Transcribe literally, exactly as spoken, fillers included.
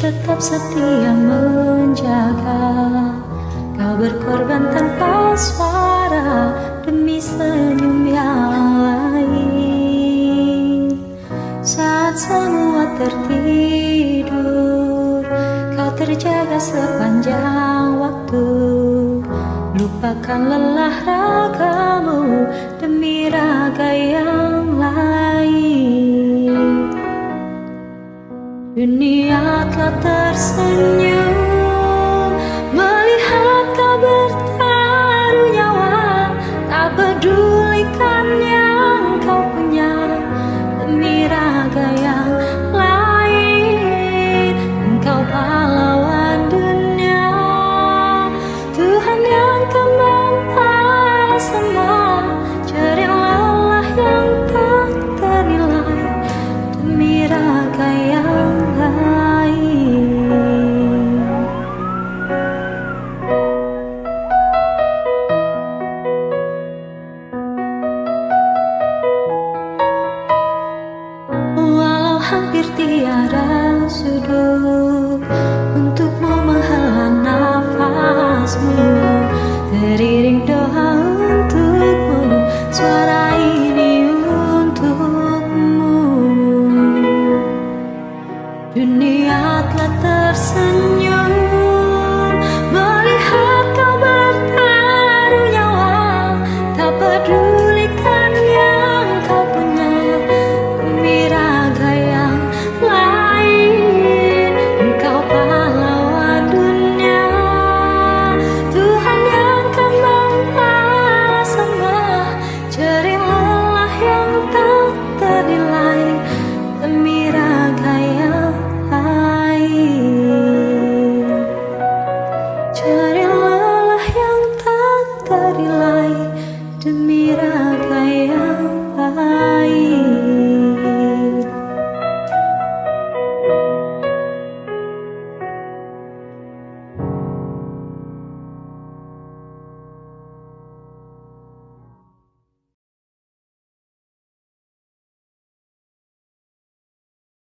tetap setia menjaga. Kau berkorban tanpa suara demi senyum yang lain. Saat semua tertidur, kau terjaga sepanjang waktu. Lupakan lelah ragamu demi raga yang lain. Dunia telah tersenyum